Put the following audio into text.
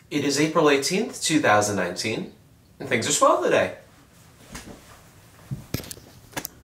It is April 18th, 2019, and things are swell today.